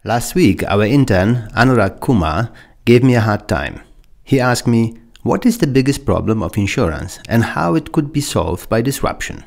Last week, our intern, Anurag Kumar, gave me a hard time. He asked me, what is the biggest problem of insurance and how it could be solved by disruption?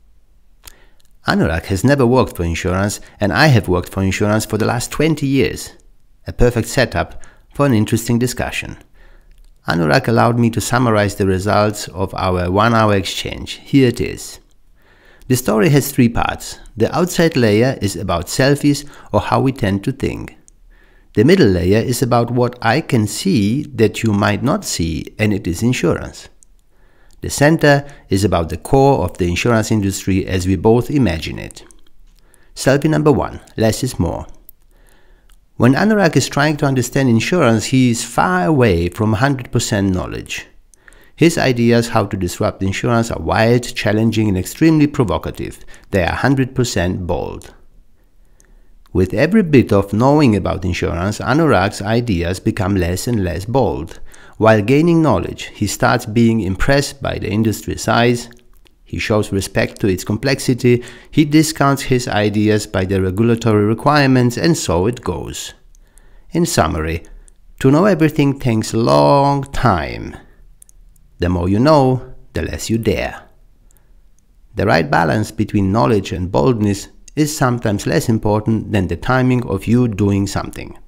Anurag has never worked for insurance, and I have worked for insurance for the last 20 years. A perfect setup for an interesting discussion. Anurag allowed me to summarize the results of our one-hour exchange. Here it is. The story has three parts. The outside layer is about selfies or how we tend to think. The middle layer is about what I can see that you might not see, and it is insurance. The center is about the core of the insurance industry as we both imagine it. Selfie number one, less is more. When Anurag is trying to understand insurance, he is far away from 100% knowledge. His ideas how to disrupt insurance are wild, challenging, and extremely provocative. They are 100% bold. With every bit of knowing about insurance, Anurag's ideas become less and less bold. While gaining knowledge, he starts being impressed by the industry size, he shows respect to its complexity, he discounts his ideas by the regulatory requirements, and so it goes. In summary, to know everything takes a long time. The more you know, the less you dare. The right balance between knowledge and boldness is sometimes less important than the timing of you doing something.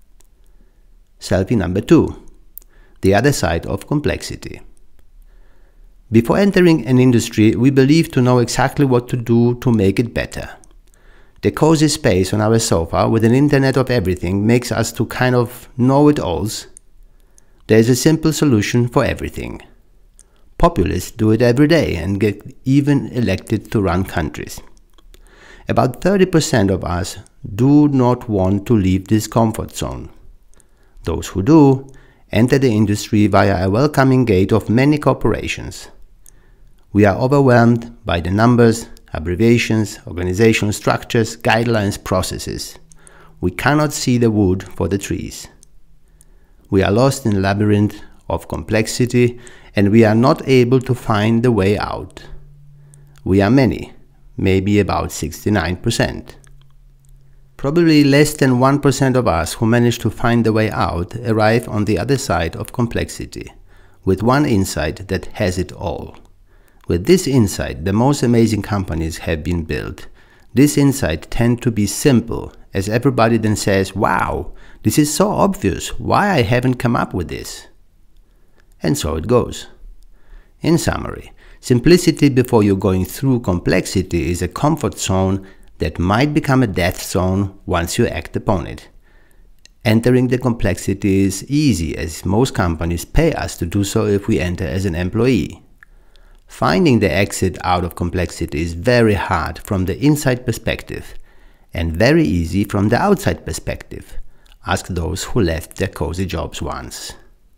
Selfie number two. The other side of complexity. Before entering an industry, we believe to know exactly what to do to make it better. The cozy space on our sofa with an internet of everything makes us to kind of know-it-alls. There is a simple solution for everything. Populists do it every day and get even elected to run countries. About 30% of us do not want to leave this comfort zone. Those who do enter the industry via a welcoming gate of many corporations. We are overwhelmed by the numbers, abbreviations, organizational structures, guidelines, processes. We cannot see the wood for the trees. We are lost in a labyrinth of complexity, and we are not able to find the way out. We are many, maybe about 69%. Probably less than 1% of us who manage to find the way out arrive on the other side of complexity, with one insight that has it all. With this insight, the most amazing companies have been built. This insight tends to be simple, as everybody then says, wow, this is so obvious, why I haven't come up with this? And so it goes. In summary, simplicity before you're going through complexity is a comfort zone that might become a death zone once you act upon it. Entering the complexity is easy, as most companies pay us to do so if we enter as an employee. Finding the exit out of complexity is very hard from the inside perspective and very easy from the outside perspective. Ask those who left their cozy jobs once.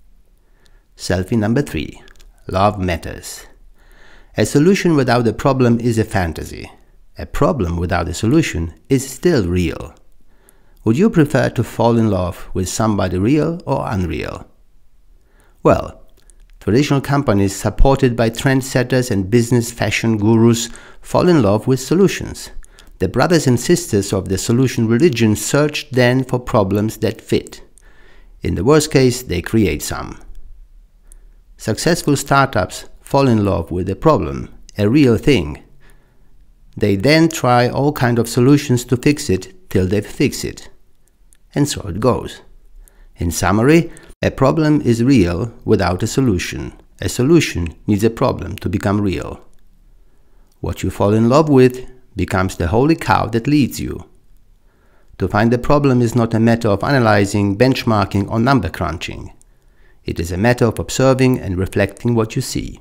Selfie number three. Love matters. A solution without a problem is a fantasy. A problem without a solution is still real. Would you prefer to fall in love with somebody real or unreal? Well, traditional companies supported by trendsetters and business fashion gurus fall in love with solutions. The brothers and sisters of the solution religion search then for problems that fit. In the worst case, they create some. Successful startups fall in love with a problem, a real thing. They then try all kinds of solutions to fix it till they fix it. And so it goes. In summary, a problem is real without a solution. A solution needs a problem to become real. What you fall in love with becomes the holy cow that leads you. To find the problem is not a matter of analyzing, benchmarking, or number crunching. It is a matter of observing and reflecting what you see.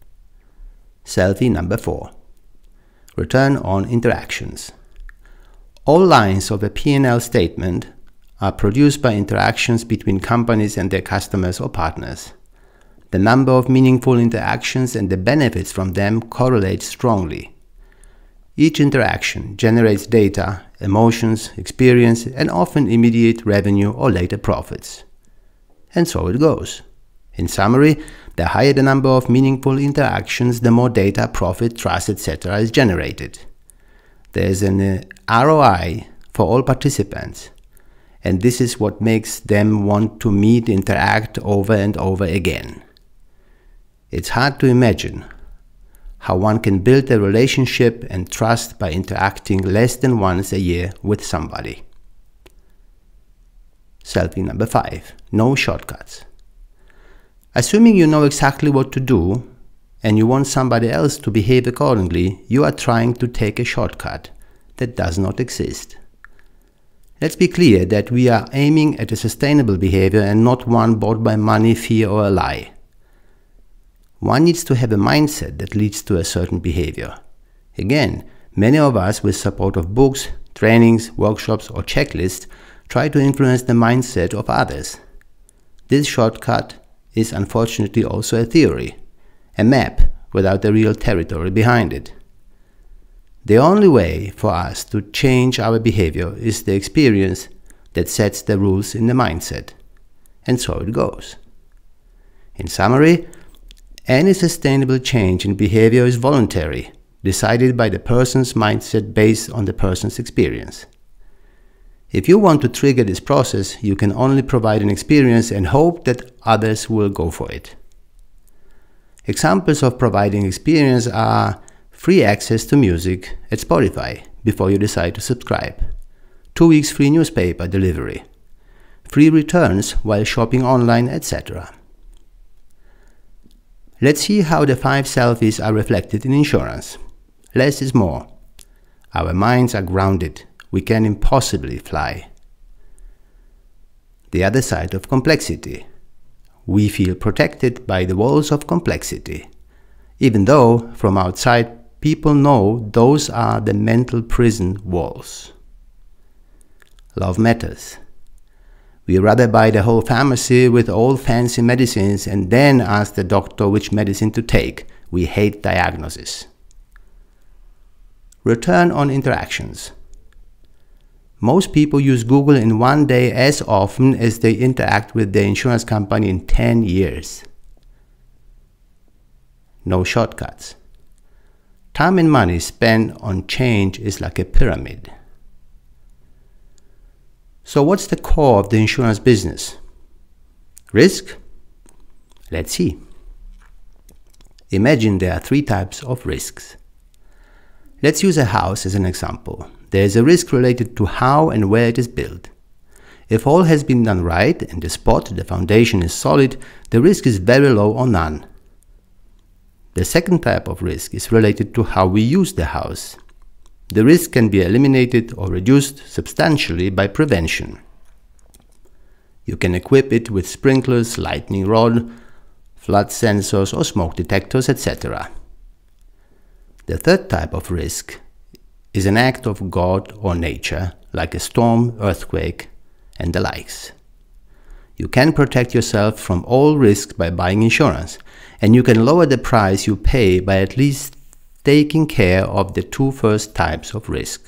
Selfie number four. Return on interactions. All lines of a P&L statement are produced by interactions between companies and their customers or partners. The number of meaningful interactions and the benefits from them correlate strongly. Each interaction generates data, emotions, experience, and often immediate revenue or later profits. And so it goes. In summary, the higher the number of meaningful interactions, the more data, profit, trust, etc. is generated. There is an ROI for all participants. and this is what makes them want to meet, interact over and over again. It's hard to imagine how one can build a relationship and trust by interacting less than once a year with somebody. Selfie number 5. No shortcuts. Assuming you know exactly what to do and you want somebody else to behave accordingly, you are trying to take a shortcut that does not exist. Let's be clear that we are aiming at a sustainable behavior and not one bought by money, fear, or a lie. One needs to have a mindset that leads to a certain behavior. Again, many of us, with support of books, trainings, workshops, or checklists, try to influence the mindset of others. This shortcut is unfortunately also a theory, a map without a real territory behind it. The only way for us to change our behavior is the experience that sets the rules in the mindset. And so it goes. In summary, any sustainable change in behavior is voluntary, decided by the person's mindset based on the person's experience. If you want to trigger this process, you can only provide an experience and hope that others will go for it. Examples of providing experience are free access to music at Spotify before you decide to subscribe, 2 weeks free newspaper delivery, free returns while shopping online, etc. Let's see how the 5 selfies are reflected in insurance. Less is more. Our minds are grounded. We can impossibly fly. The other side of complexity. We feel protected by the walls of complexity, even though from outside people know those are the mental prison walls. Love matters. We rather buy the whole pharmacy with all fancy medicines and then ask the doctor which medicine to take. We hate diagnosis. Return on interactions. Most people use Google in one day as often as they interact with their insurance company in 10 years. No shortcuts. Time and money spent on change is like a pyramid. So what's the core of the insurance business? Risk? Let's see. Imagine there are 3 types of risks. Let's use a house as an example. There is a risk related to how and where it is built. If all has been done right and the foundation is solid, the risk is very low or none. The second type of risk is related to how we use the house. The risk can be eliminated or reduced substantially by prevention. You can equip it with sprinklers, lightning rod, flood sensors or smoke detectors, etc. The third type of risk is an act of God or nature, like a storm, earthquake, and the likes. You can protect yourself from all risks by buying insurance, and you can lower the price you pay by at least taking care of the 2 first types of risk.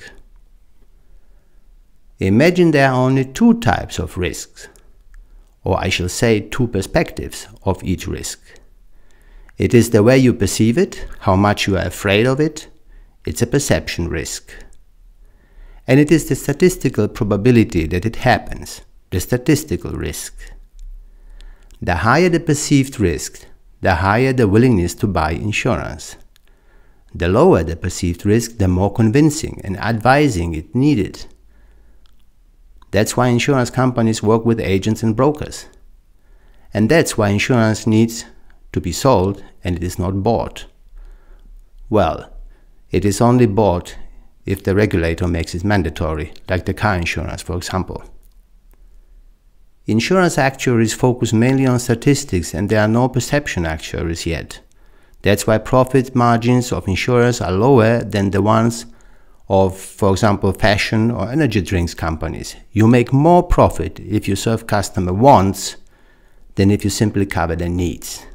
Imagine there are only 2 types of risks, or I shall say 2 perspectives of each risk. It is the way you perceive it, how much you are afraid of it. It's a perception risk. And it is the statistical probability that it happens, the statistical risk. The higher the perceived risk, the higher the willingness to buy insurance. The lower the perceived risk, the more convincing and advising it needed. That's why insurance companies work with agents and brokers. And that's why insurance needs to be sold and it is not bought. Well, it is only bought if the regulator makes it mandatory, like the car insurance, for example. Insurance actuaries focus mainly on statistics and there are no perception actuaries yet. That's why profit margins of insurers are lower than the ones of, for example, fashion or energy drinks companies. You make more profit if you serve customer wants than if you simply cover their needs.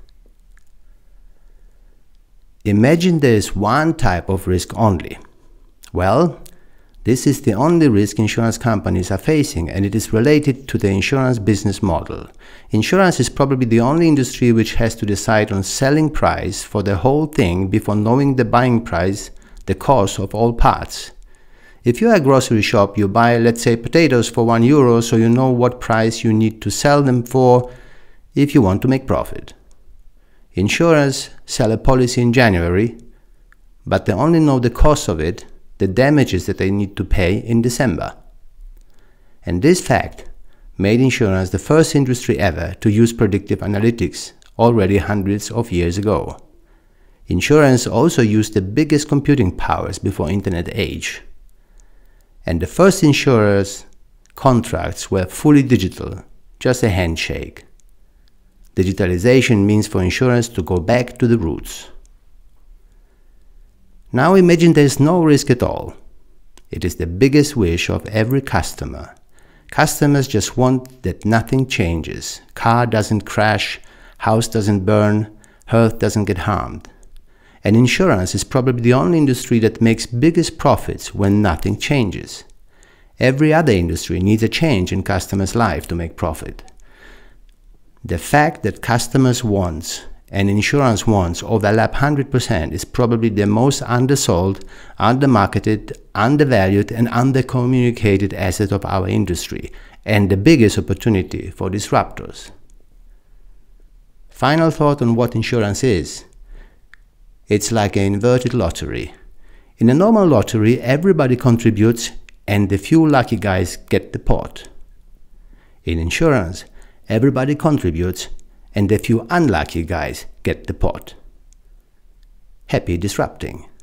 Imagine there is one type of risk only. Well, this is the only risk insurance companies are facing, and it is related to the insurance business model. Insurance is probably the only industry which has to decide on selling price for the whole thing before knowing the buying price, the cost of all parts. If you're a grocery shop, you buy, let's say, potatoes for €1, so you know what price you need to sell them for if you want to make profit. Insurers sell a policy in January, but they only know the cost of it, the damages that they need to pay, in December. And this fact made insurance the first industry ever to use predictive analytics already hundreds of years ago. Insurance also used the biggest computing powers before Internet age. And the first insurers' contracts were fully digital, just a handshake. Digitalization means for insurance to go back to the roots. Now imagine there is no risk at all. It is the biggest wish of every customer. Customers just want that nothing changes. Car doesn't crash, house doesn't burn, health doesn't get harmed. And insurance is probably the only industry that makes biggest profits when nothing changes. Every other industry needs a change in customers' life to make profit. The fact that customers' wants and insurance wants overlap 100% is probably the most undersold, undermarketed, undervalued and undercommunicated asset of our industry, and the biggest opportunity for disruptors. Final thought on what insurance is. It's like an inverted lottery. In a normal lottery, everybody contributes and the few lucky guys get the pot. In insurance, everybody contributes and the few unlucky guys get the pot. Happy disrupting!